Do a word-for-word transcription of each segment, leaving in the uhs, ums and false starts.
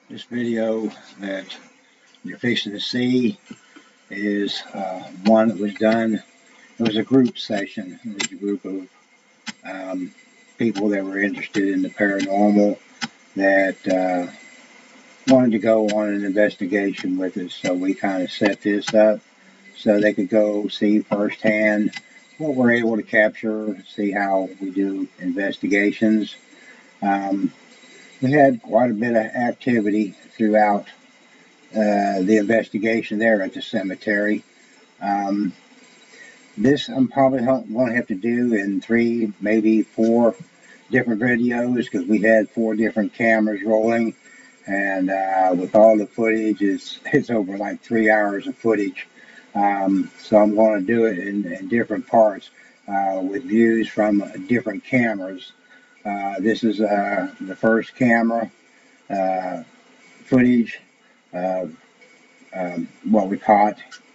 This video that you're fixing to see is uh, one that was done. It was a group session. It was a group of um, people that were interested in the paranormal that uh, wanted to go on an investigation with us. So we kind of set this up so they could go see firsthand what we're able to capture, see how we do investigations. Um, we had quite a bit of activity throughout uh, the investigation there at the cemetery. Um, this I'm probably going to have to do in three, maybe four different videos because we had four different cameras rolling, and uh, with all the footage, it's it's over like three hours of footage. Um, so I'm going to do it in, in different parts uh, with views from different cameras. Uh, this is uh, the first camera uh, footage of um, what we caught.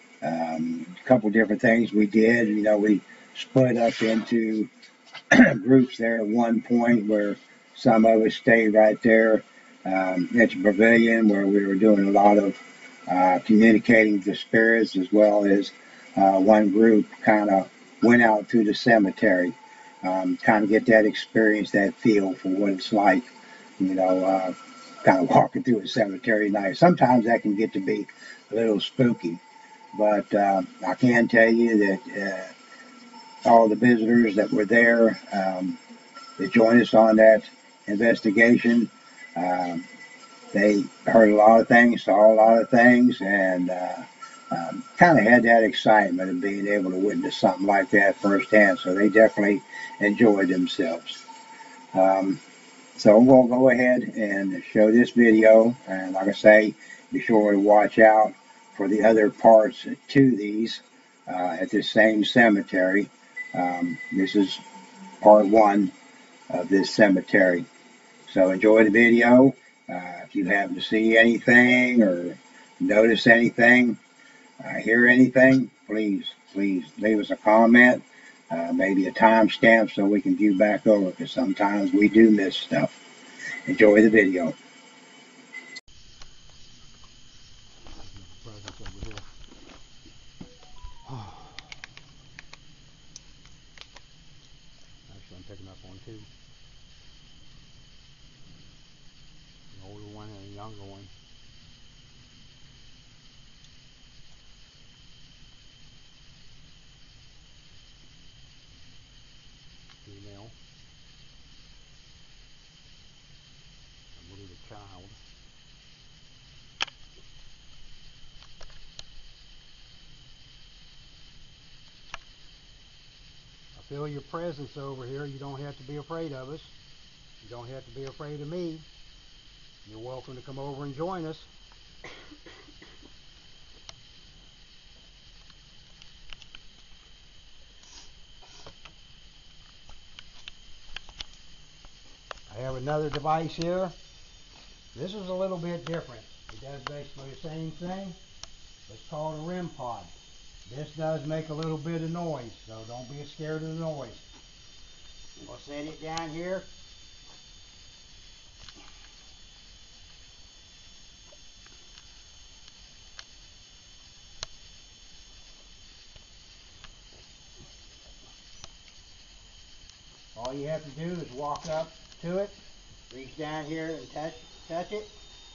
Um, a couple different things we did. You know, we split up into groups there at one point where some of us stayed right there um, at the pavilion where we were doing a lot of uh, communicating with the spirits, as well as uh, one group kind of went out to the cemetery, um, kind of get that experience, that feel for what it's like, you know, uh, kind of walking through a cemetery at night. Sometimes that can get to be a little spooky, but uh, I can tell you that uh, all the visitors that were there um, that joined us on that investigation, um, they heard a lot of things, saw a lot of things, and uh, um, kind of had that excitement of being able to witness something like that firsthand. So they definitely enjoyed themselves. Um, so we'll go ahead and show this video, and like I say, be sure to watch out for the other parts to these uh, at this same cemetery. Um, this is part one of this cemetery. So enjoy the video. Uh, if you happen to see anything or notice anything, uh, hear anything, please, please leave us a comment, uh, maybe a timestamp so we can view back over, because sometimes we do miss stuff. Enjoy the video. Actually, I'm picking up on two. An older one and a younger one. Female. I believe a child. I feel your presence over here. You don't have to be afraid of us. You don't have to be afraid of me. You're welcome to come over and join us. I have another device here. This is a little bit different. It does basically the same thing. It's called a R E M pod. This does make a little bit of noise, so don't be scared of the noise. We'll set it down here. All you have to do is walk up to it, reach down here and touch, touch it.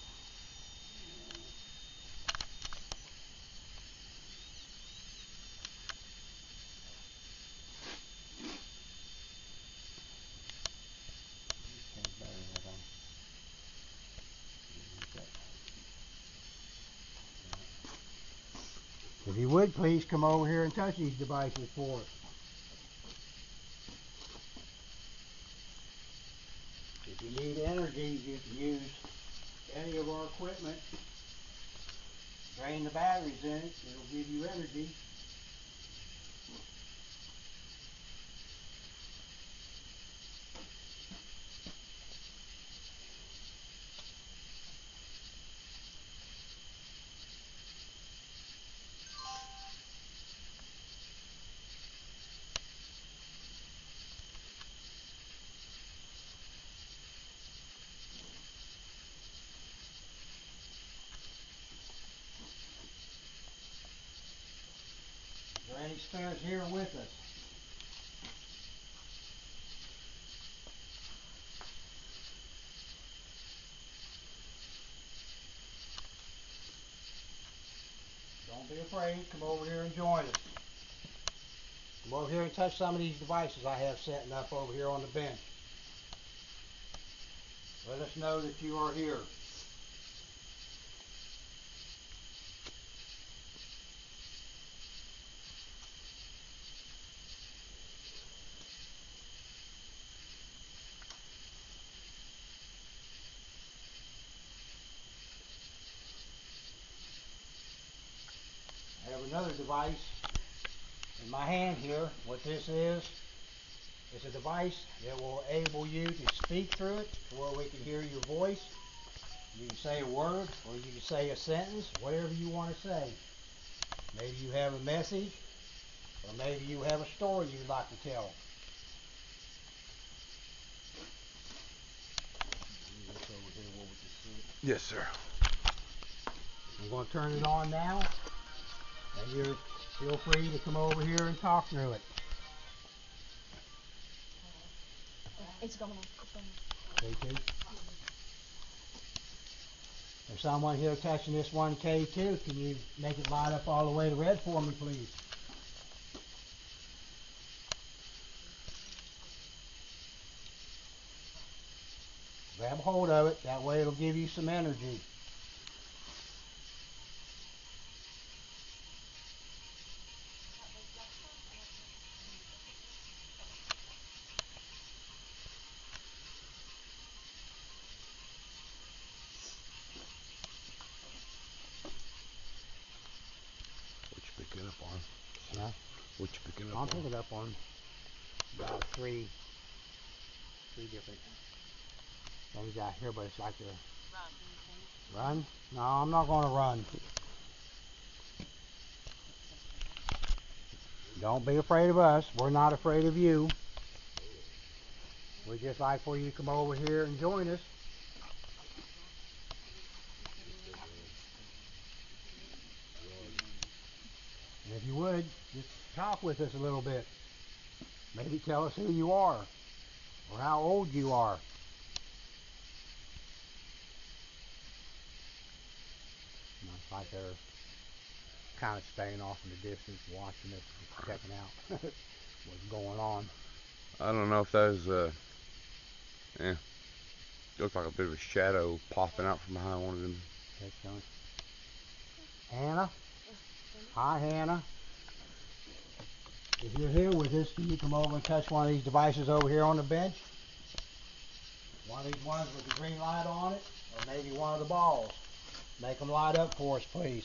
If you would, please come over here and touch these devices for us. If you need energy, you can use any of our equipment. Drain the batteries in it, it'll give you energy. there any spares here with us? Don't be afraid. Come over here and join us. Come over here and touch some of these devices I have setting up over here on the bench. Let us know that you are here. I have another device in my hand here. What this is, it's a device that will enable you to speak through it to where we can hear your voice. You can say a word or you can say a sentence, whatever you want to say. Maybe you have a message or maybe you have a story you'd like to tell. Yes, sir. I'm going to turn it on now, and you feel free to come over here and talk through it. It's going on. K two? There's someone here touching this one K two. Can you make it light up all the way to red for me, please? Grab a hold of it. That way it'll give you some energy. What you picking up on? Yeah. What you picking up I'm on? picking up on about three, three different things out here, but it's like a run. Run? No, I'm not going to run. Don't be afraid of us. We're not afraid of you. We'd just like for you to come over here and join us. And if you would, just talk with us a little bit. Maybe tell us who you are or how old you are. It's like they're kind of staying off in the distance, watching us, checking out what's going on. I don't know if those, uh, yeah, looks like a bit of a shadow popping out from behind one of them. Hannah? Hi, Hannah. If you're here with us, can you come over and touch one of these devices over here on the bench? One of these ones with the green light on it, or maybe one of the balls. Make them light up for us, please.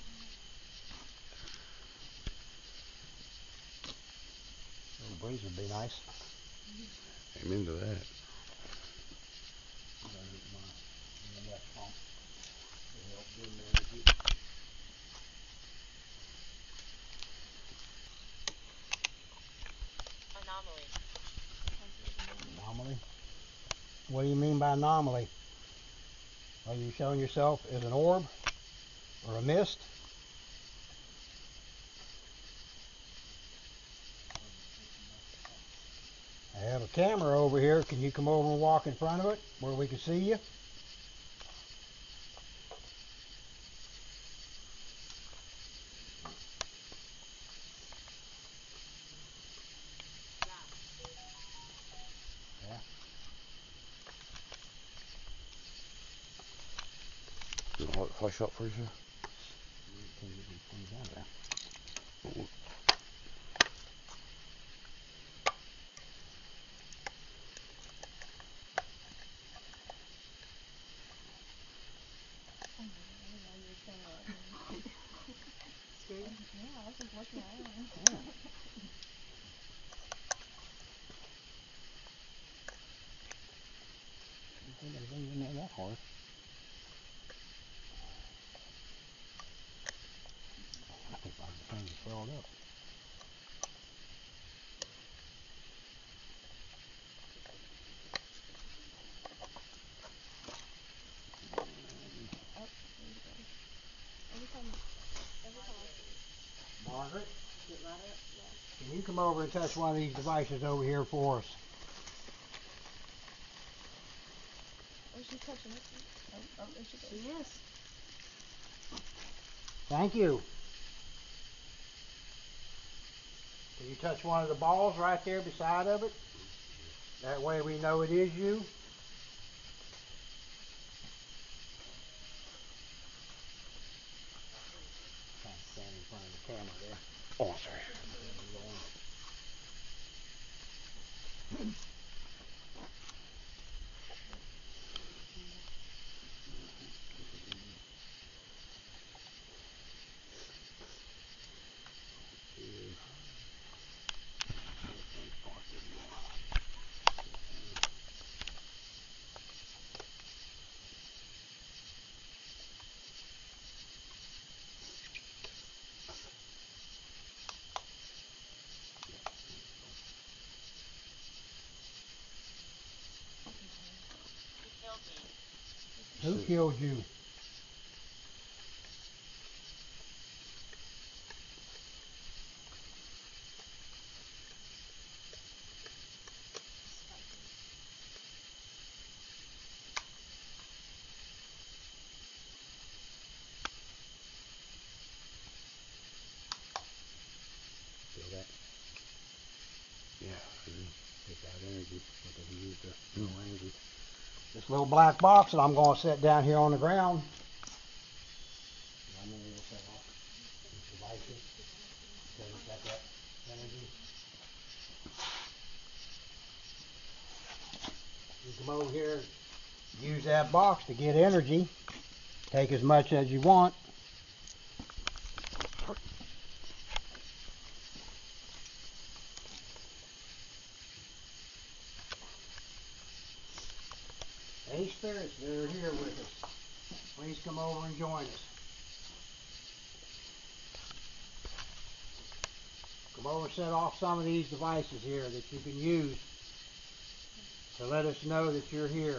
A little breeze would be nice. Amen to that. Anomaly. Anomaly? What do you mean by anomaly? Are you showing yourself as an orb or a mist? I have a camera over here. Can you come over and walk in front of it where we can see you? Yeah. You want to hush up for you, sir? Scared? Yeah, I was just looking at it. That hard. Get right up. Yeah. Can you come over and touch one of these devices over here for us? Oh, she's touching it. Oh, oh, there she goes. She is. Thank you. Can you touch one of the balls right there beside of it? That way we know it is you. Trying to stand in front of the camera there. Oh, sorry. Who killed you? Feel that? Yeah, I do. Get that energy. What they use the no energy. This little black box that I'm going to set down here on the ground. I'm going to set off these devices. Doesn't set that energy. You come over here, use that box to get energy. Take as much as you want. Any spirits that are here with us, please come over and join us. Come over and set off some of these devices here that you can use to let us know that you're here.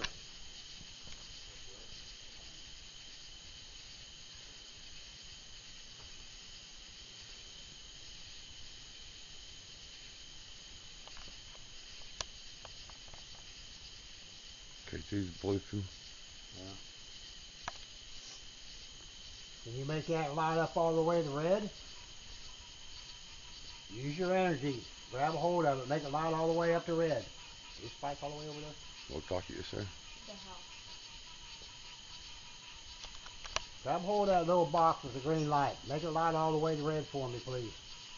K T's blinking. Yeah. Can you make that light up all the way to red? Use your energy. Grab a hold of it. Make it light all the way up to red. You spike all the way over there? We'll talk to you, sir. The house. Grab hold of that little box with the green light. Make it light all the way to red for me, please.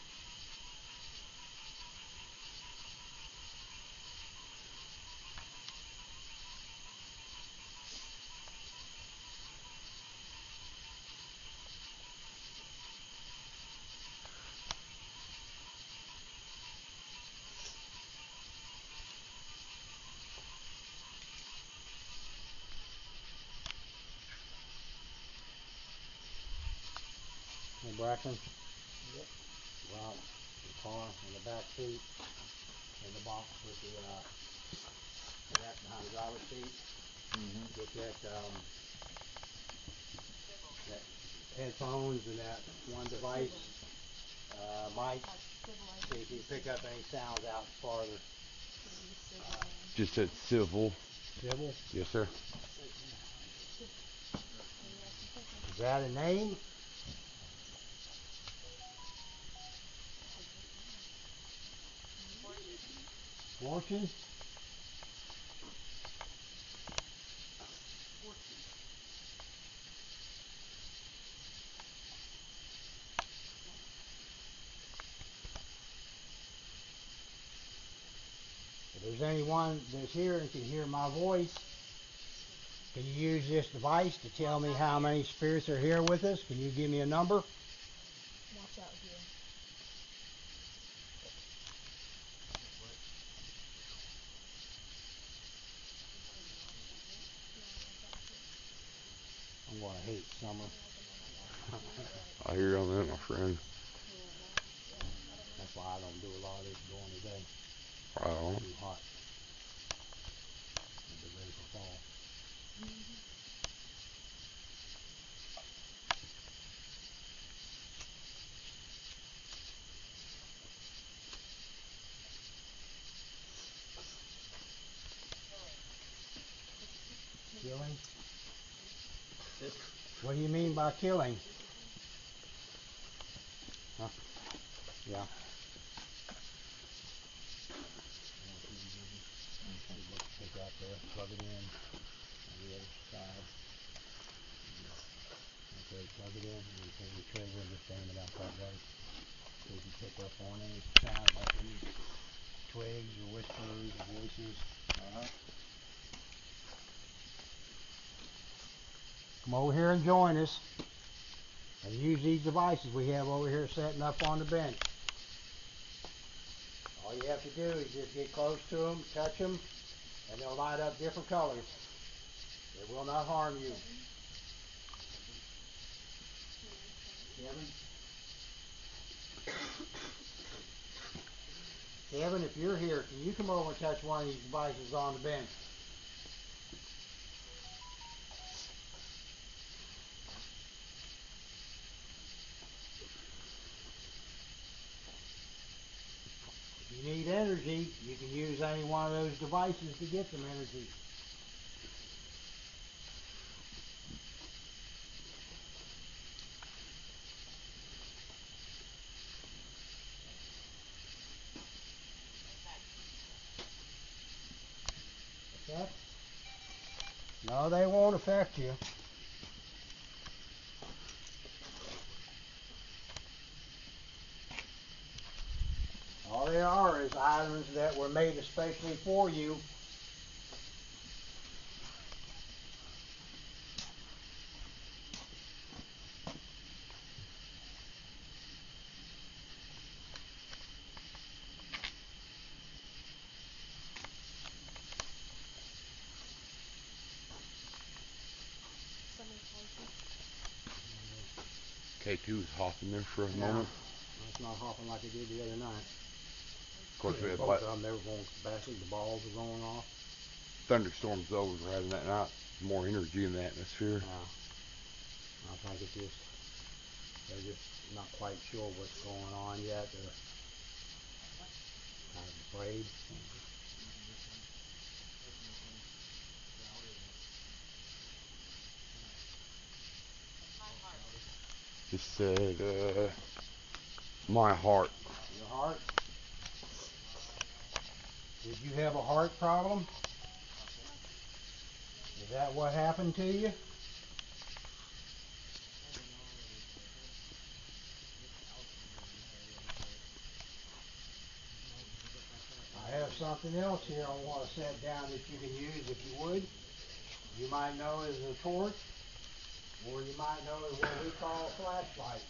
Hey, Braxton. Yep. Well, the car in the back seat, in the box with the uh, that behind the driver's seat. Mm-hmm. Get that um, that headphones and that one device, uh, mic. See if you pick up any sounds out farther. Just said civil. Civil? Yes, sir. Is that a name? Fortune? If there's anyone that's here and can hear my voice, can you use this device to tell me how many spirits are here with us? Can you give me a number? Watch out here. I'm going to hate summer. I hear you on that, my friend. That's why I don't do a lot of this during the day. Right on. It's too hot. I'll be ready for fall. Killing? What do you mean by killing? Huh? Yeah. Take that there, plug it in on the other side. Okay, plug it in and then pull the trigger and just aim it out that way. So you can pick up on any sound like any twigs or whispers or voices. Uh-huh. Come over here and join us and use these devices we have over here setting up on the bench. All you have to do is just get close to them, touch them, and they'll light up different colors. They will not harm you. Kevin? Kevin, if you're here, can you come over and touch one of these devices on the bench? If you need energy, you can use any one of those devices to get some energy. Affect? No, they won't affect you. All they are is items that were made especially for you. K two was hopping there for a Yeah. moment. It's not hopping like it did the other night. Of course, we had Both like of them, they were going basically, the balls were going off. thunderstorms though we were having that night. More energy in the atmosphere. Yeah. I think it's just, they're just not quite sure what's going on yet. They're kind of afraid. Just said, uh, my heart. Your heart? Did you have a heart problem? Is that what happened to you? I have something else here I want to set down that you can use if you would. You might know it as a torch, or you might know it as what we call a flashlight.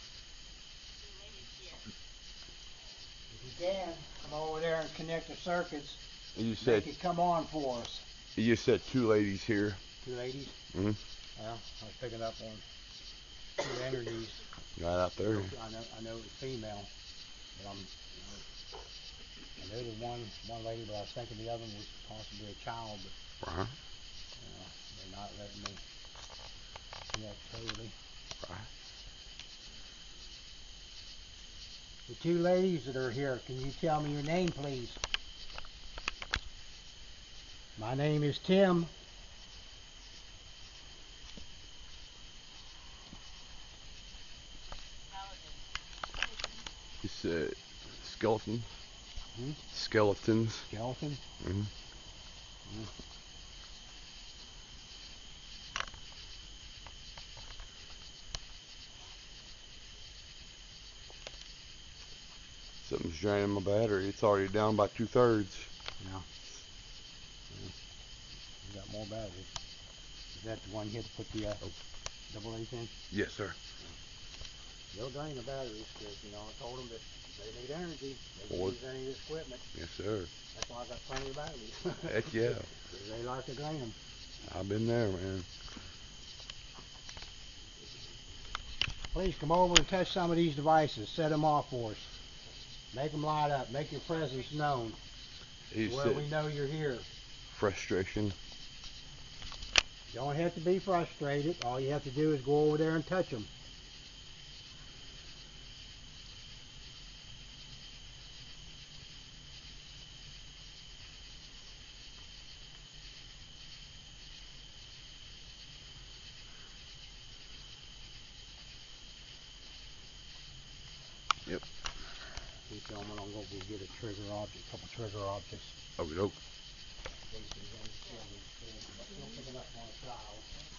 If you can, come over there and connect the circuits. You said Make it come on for us. you said two ladies here. Two ladies? Mm-hmm. Well, I was picking up on two energies. Right out there. I know, I know it's female, but I'm, you know, I know the one, one lady, but I was thinking the other one was possibly a child, but Uh-huh. you know, they're not letting me connect totally. Right. The two ladies that are here, can you tell me your name, please? My name is Tim. You said skeletons. Hmm? Skeletons. Skeleton? Mm-hmm. Hmm. Something's draining my battery. It's already down by two thirds. Yeah. Yeah. You got more batteries. Is that the one you had to put the uh, double H in? Yes, sir. They'll drain the batteries because, you know, I told them that they need energy. They can Well, use any of this equipment. Yes, sir. That's why I got plenty of batteries. Heck yeah. They like to drain them. I've been there, man. Please come over and touch some of these devices. Set them off for us. Make them light up. Make your presence known. You Where said we know you're here. frustration. You don't have to be frustrated. All you have to do is go over there and touch them. filming, I'm gonna go get a trigger object, a couple trigger objects. Oh, dope. In case there's any silver things, but you'll pick it up on a dial.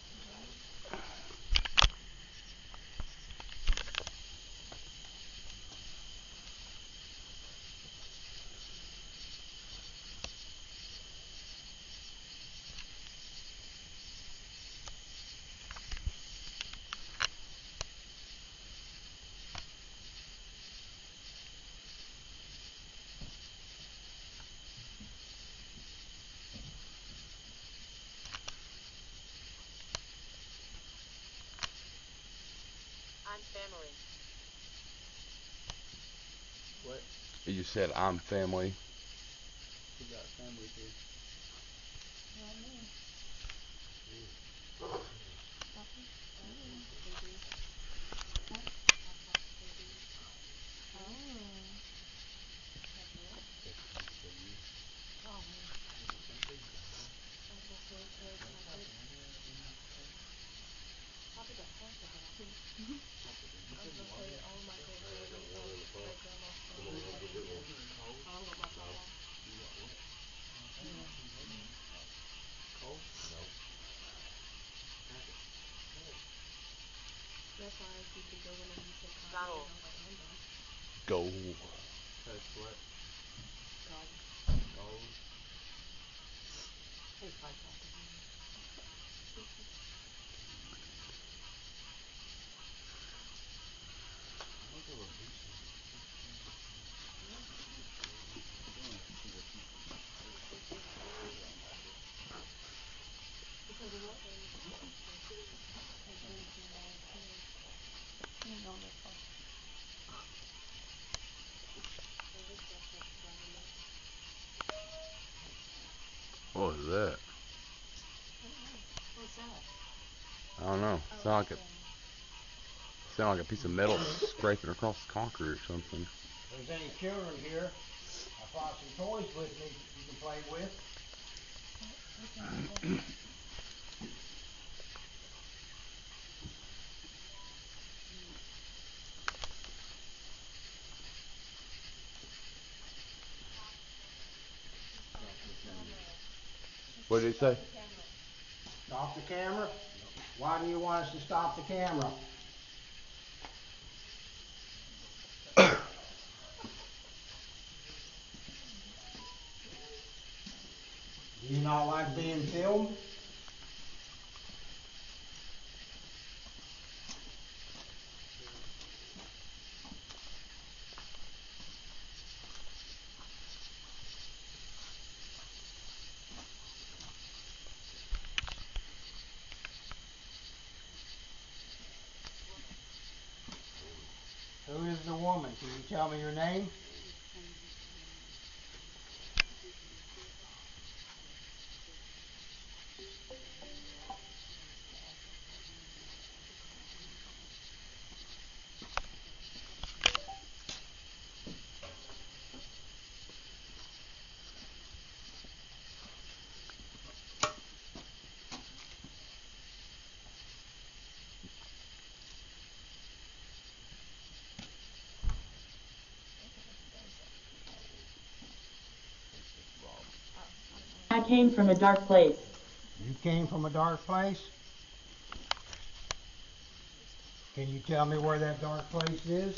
I'm family. What? You just said I'm family. We got family here. That's why I keep it going and you said Donald. Go. Touch what? God. Gold. Hey, five talking. Because of what? What was that? What's that? I don't know. Sound like a sound like a piece of metal scraping across the concrete or something. If there's any children here, I brought some toys with me you can play with. What did he say? Stop the camera? Why do you want us to stop the camera? Do you not like being filmed? Who is the woman? Can you tell me your name? I came from a dark place. You came from a dark place? Can you tell me where that dark place is?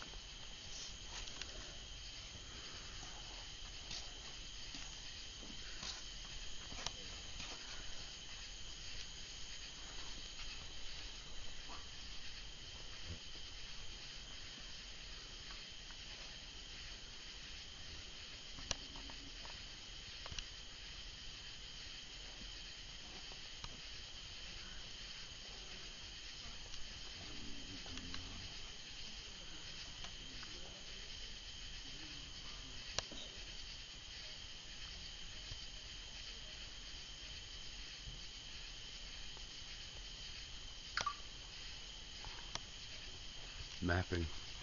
Mapping.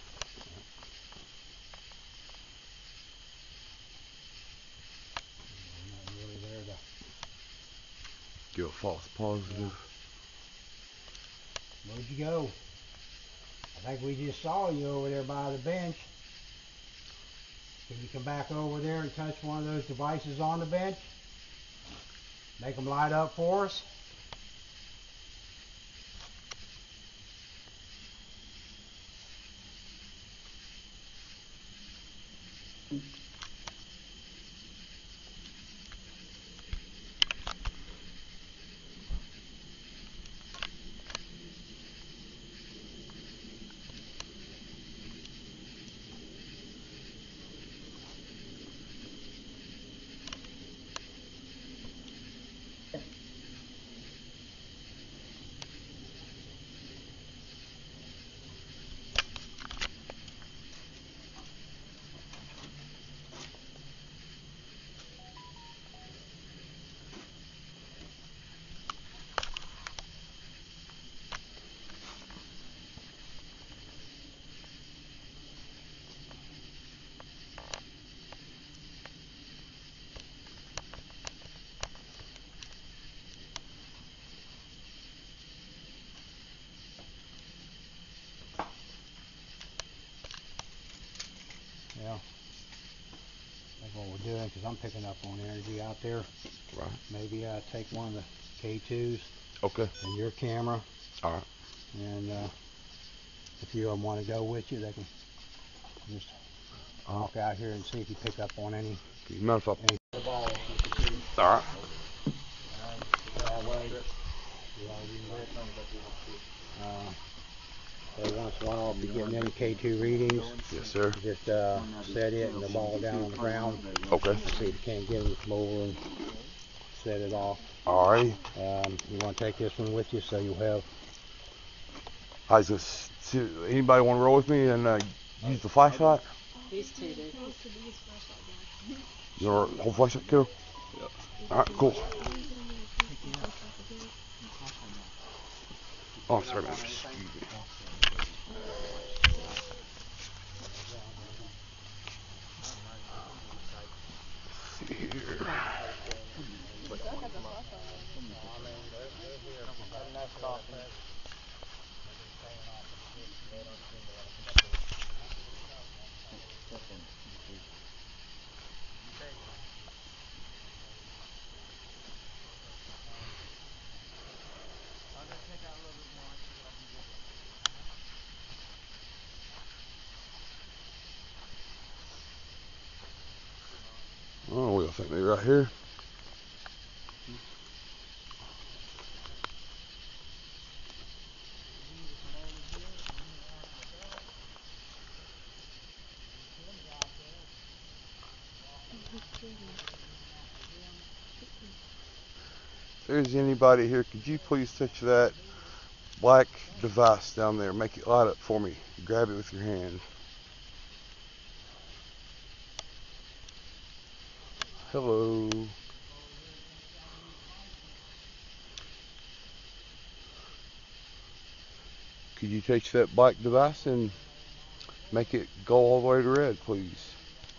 I'm not really there to... Give a false positive. Where'd you go? I think we just saw you over there by the bench. Can you come back over there and touch one of those devices on the bench? Make them light up for us. Yeah, that's what we're doing, because I'm picking up on energy out there. Right. Maybe uh, take one of the K twos Okay. and your camera, All right. and uh, if you um, want to go with you, they can just walk out here and see if you pick up on any. You mind if I? any of the balls. All right. That way, you know, you might, uh, every once in a while, if you're getting any K two readings, Yes, sir. just uh, set it and the ball down on the ground. Okay. See if you can't get them to come over and set it off. All right. Um, you want to take this one with you, so you'll have. I just see, anybody want to roll with me and uh, use the flashlight? These two do. You want to hold flashlight, kiddo? Yep. All right, cool. Oh, sorry, man. Excuse me. Let's see here. Oh, we'll think maybe right here. If there's anybody here, could you please touch that black device down there? Make it light up for me. Grab it with your hand. Hello. Could you touch that black device and make it go all the way to red, please?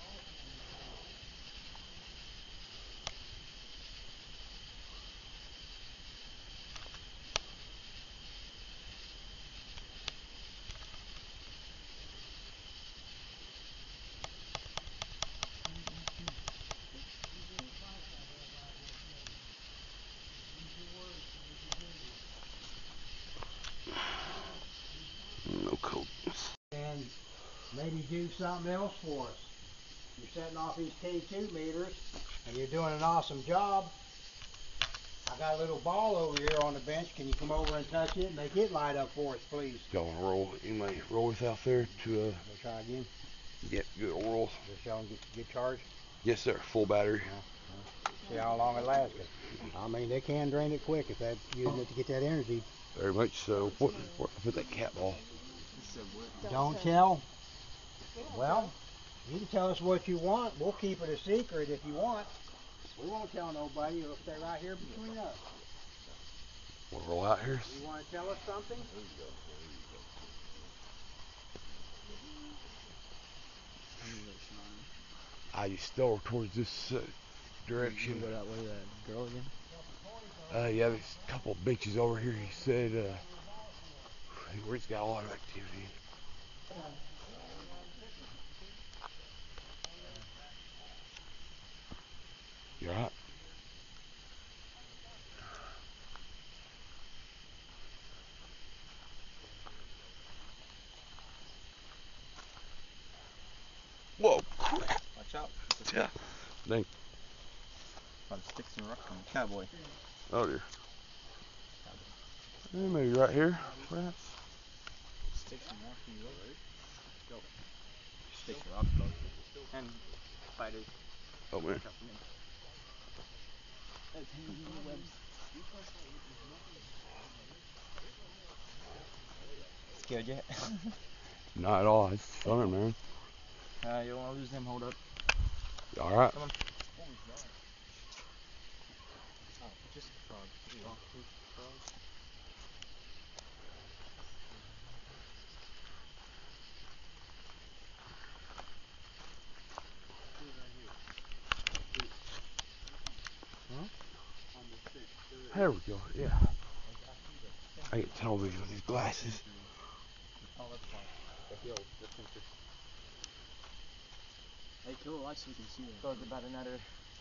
No codes. And maybe do something else for us. You're setting off these K two meters, and you're doing an awesome job. I got a little ball over here on the bench. Can you come over and touch it? Make it light up for us, please. Y'all want to roll? Anybody roll with out there to uh, We'll try again. get good roll? Just y'all get, get charged. Yes, sir. Full battery. See how long it lasts. I mean, they can drain it quick if they're using it to get that energy. Very much so. What, where put that cat ball? Don't tell. Well, you can tell us what you want. We'll keep it a secret if you want. We won't tell nobody. It'll stay right here between us. Want to roll out here? You want to tell us something? I just stole towards this uh, direction. Go that way, that girl again? Uh, yeah, there's a couple of bitches over here. He said, uh, where he's got a lot of activity. Yeah. Dang. A lot of sticks and rocks on the cowboy. Oh dear. Eh, maybe right here, perhaps. Sticks and rocks in the road. Go. Sticks and rocks both. And spiders. Oh man. That's hanging in the webs. Scared yet? Not at all. It's fun, man. Uh, you don't want to lose them. Hold up. All right. Come on. What was that? Oh, just a frog. Oh, just a frog. There we go. Yeah. I get television with these glasses. Oh, that's fine. The hill, the center. Hey, kill the light so we can see them. So it's about another,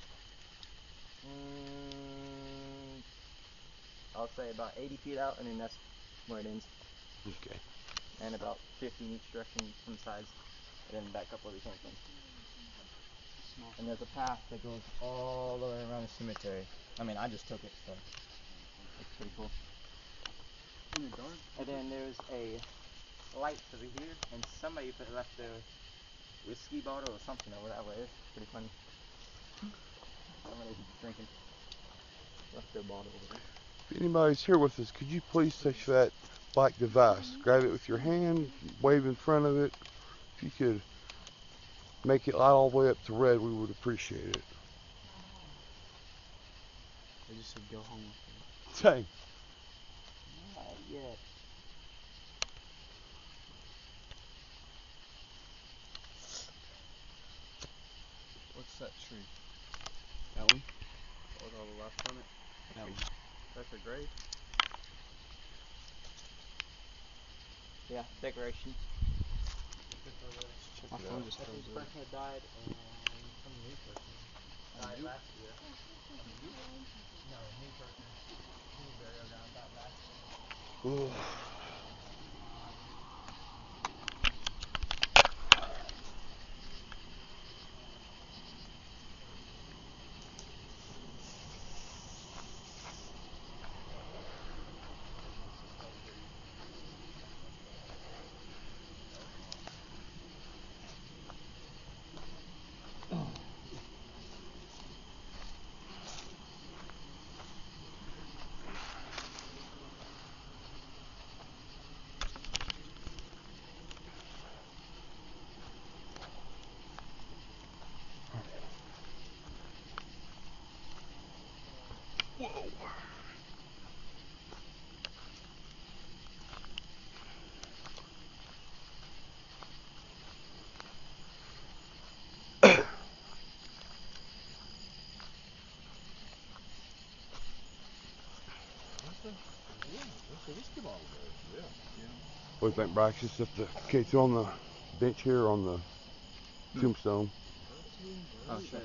mm, I'll say about eighty feet out, and then that's where it ends. Okay. And about fifty in each direction from the sides, and then back up where we came from. And there's a path that goes all the way around the cemetery. I mean, I just took it, so it's pretty cool. In the dark? And then there's a light over here, and somebody put left their whiskey bottle or something over that way. It's pretty funny. Somebody's drinking. Left their bottle over there. If anybody's here with us, could you please touch that black device? Grab it with your hand, wave in front of it. If you could make it light all the way up to red, we would appreciate it. They just said go home with Dang. Not yet. What's that tree? That one? With all the left on it? That one. That's a grave? Yeah, decoration. My phone just froze. This person had died and some new person died last year. No, new person. New burial ground died last year. Ooh. What do you think, Bryce? Just if the kids on the bench here on the tombstone. Oh shit.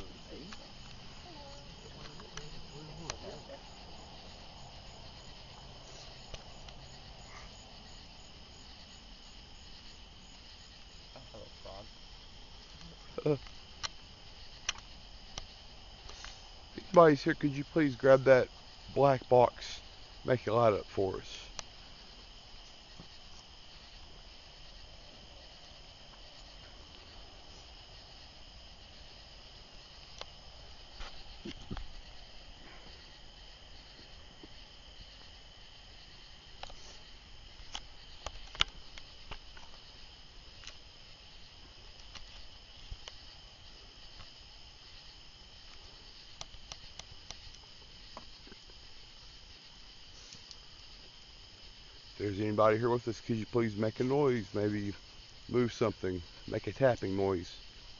Hello, frog. Uh, if anybody's here, could you please grab that black box, make it light up for us? If there's anybody here with us, could you please make a noise? Maybe move something, make a tapping noise.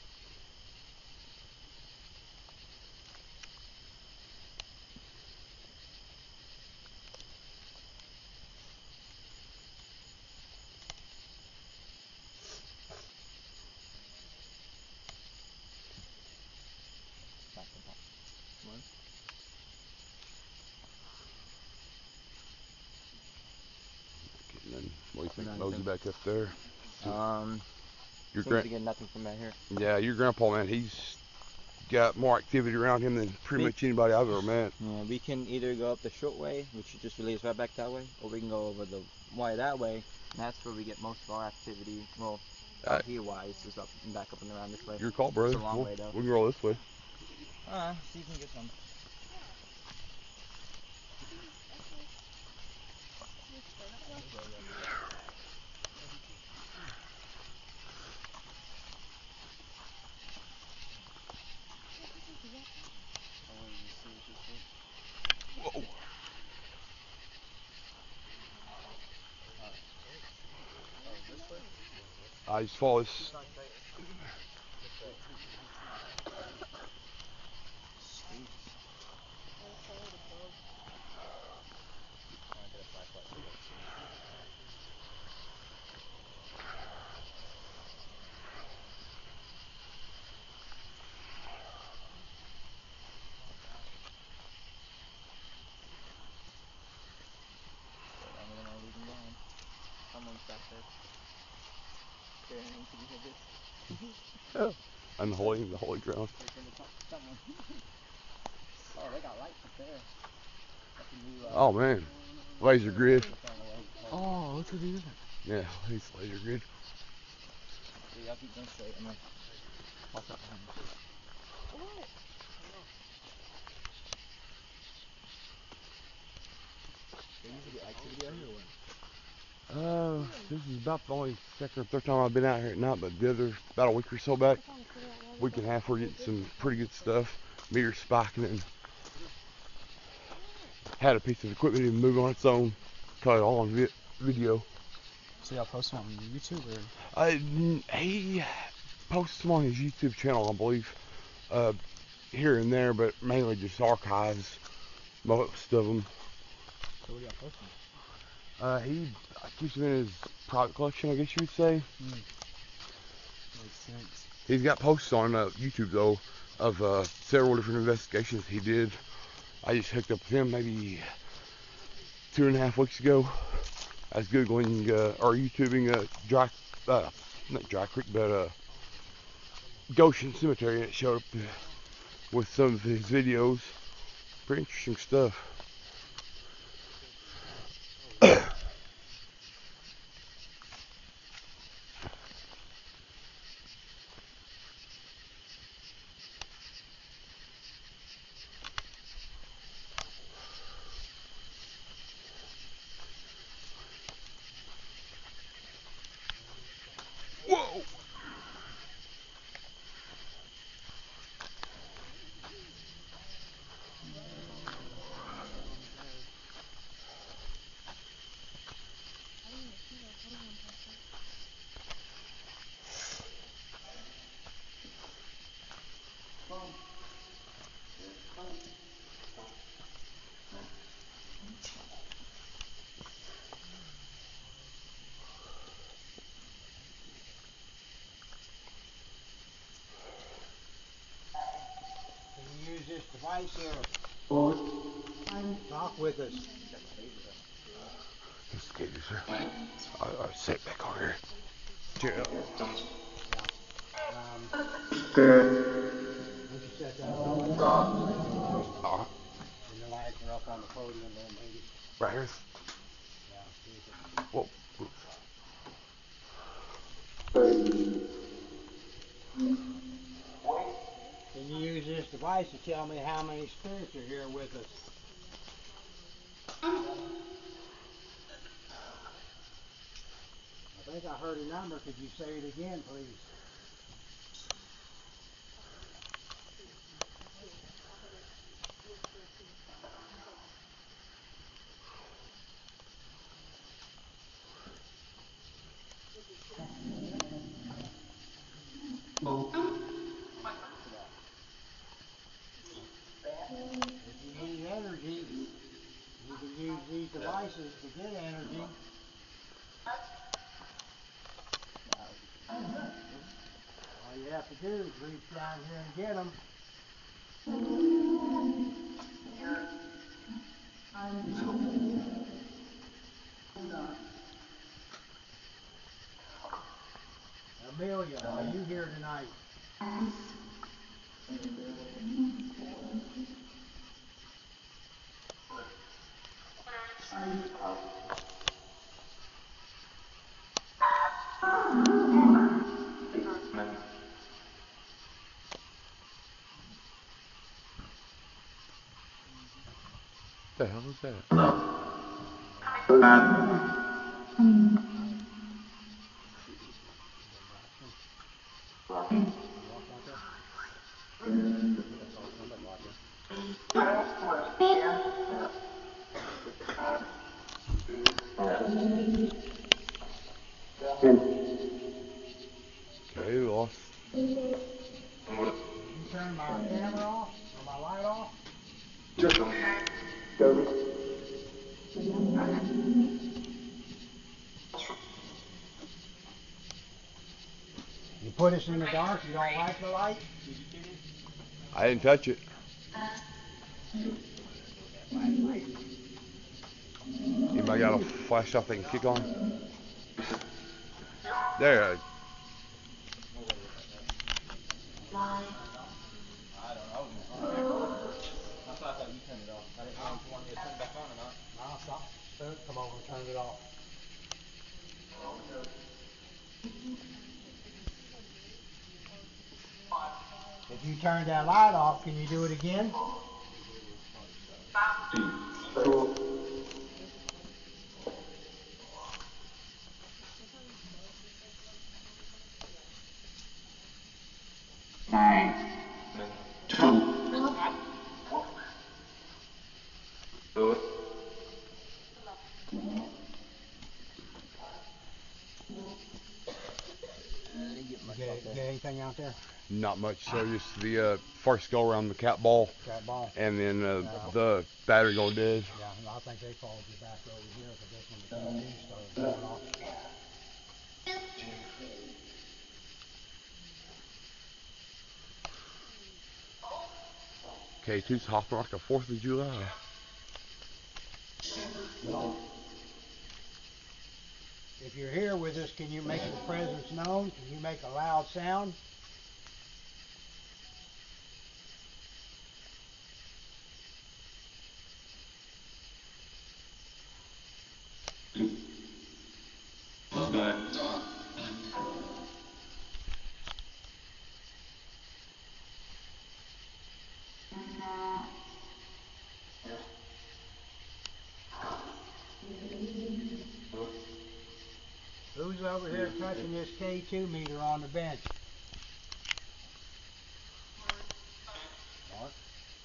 And then, what do you think? Nothing. Mosey back up there. Um, Your seems grand, to get nothing from out here. yeah, your grandpa, man, he's got more activity around him than pretty We- much anybody I've ever met. Yeah, we can either go up the short way, which just relates right back that way, or we can go over the Y that way, and that's where we get most of our activity. Well, Uh, out here wise is up and back up and around this way. Your call, brother. It's a long we'll, way though. we can roll this way. Alright, see if we can get some. Whoa. I just follow this. I'm gonna leave them down. Someone's back there. Carrying, could you hear this? I'm holding the holy ground. Someone. Oh, they got lights up there. That's a new, uh, Oh man, laser grid. Oh, look at these. Yeah, he's laser grid. See, I'll keep going straight. I'm gonna walk up behind you. They usually get activity out here or what? Uh, this is about the only second or third time I've been out here at night, but the other, about a week or so back, week and a half, we're getting some pretty good stuff. Meter spiking and had a piece of equipment even move on its own. Caught it all on vi video. So y'all post them on YouTube or? Uh, he posts them on his YouTube channel, I believe, uh, here and there, but mainly just archives, most of them. So what are y'all posting? Uh, he keeps them in his private collection, I guess you would say. Mm. Makes sense. He's got posts on uh, YouTube, though, of uh, several different investigations he did. I just hooked up with him maybe two and a half weeks ago. I was Googling, uh, or YouTubing, uh, Dry, uh, not Dry Creek, but uh, Goshen Cemetery, and it showed up uh, with some of his videos. Pretty interesting stuff. Whoa! Can you use this device here? Talk with us. Excuse sir. I, I sit back on here. Cheer up. Um, once you set that up, Uh, and the lights are up on the podium, then maybe, right here. yeah, see if it- Whoa. Oops. Can you use this device to tell me how many spirits are here with us? I think I heard a number. Could you say it again, please? If you need energy, you can use these devices to get energy. All you have to do is reach down here and get them. Amelia, are you here tonight? the hell is that? Okay, lost. You turn my camera off or my light off? You put us in the dark, you don't like the light? I didn't touch it. Anybody got a flashlight they can kick on? There. I don't know. I thought that you turned it off. I didn't know if you wanted me to turn it back on or not. No, stop. Come over and turn it off. If you turn that light off, can you do it again? Get, get anything out there? Not much. So just the uh, first go around the cat ball, Cat ball. and then uh, Yeah. the battery go dead. Yeah, and I think they followed you back over here because that's when the T V started going off. K two's hopping like the fourth of July. If you're here with us, can you make your presence known? Can you make a loud sound? Who's over here touching this K two meter on the bench? Mark?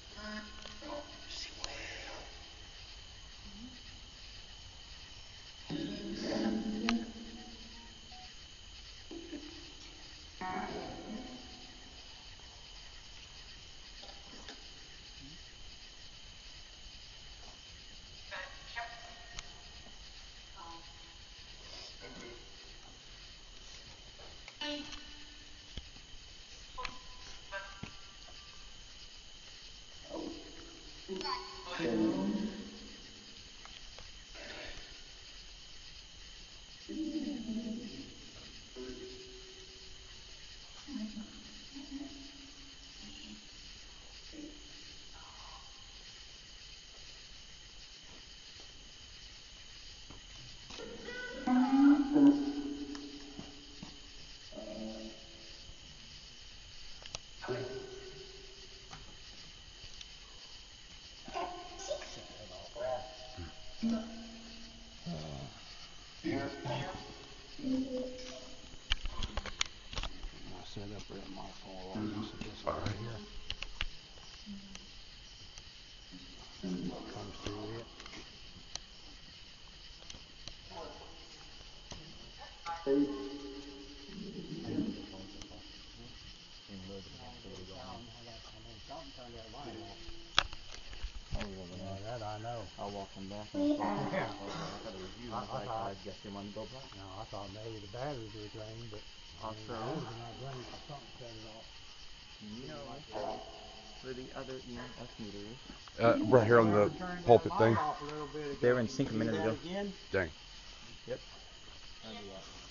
Set up right at my phone. All right here. Comes through it. Yeah, that I know. I'll walk them back. And Yeah. I thought it was you. I, I, I, like, thought, I guess you wanted to go back. no, I thought maybe the batteries were drained, but Also, I mean, the not drained, but something set it off. you know where the other E M F meter is? Uh, right here on the Turned that pulpit light thing. off a little bit ago. They were in Can sync a you do minute that ago. Again? Dang. Yep. I'll do that.